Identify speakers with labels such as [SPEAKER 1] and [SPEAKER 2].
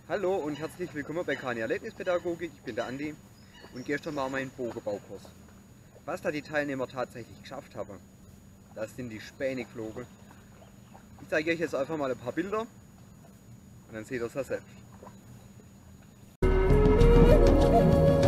[SPEAKER 1] Hallo und herzlich willkommen bei Kani Erlebnispädagogik. Ich bin der Andi und gestern war mein Bogenbaukurs. Was da die Teilnehmer tatsächlich geschafft haben, das sind die Späne geflogen. Ich zeige euch jetzt einfach mal ein paar Bilder und dann seht ihr es ja selbst.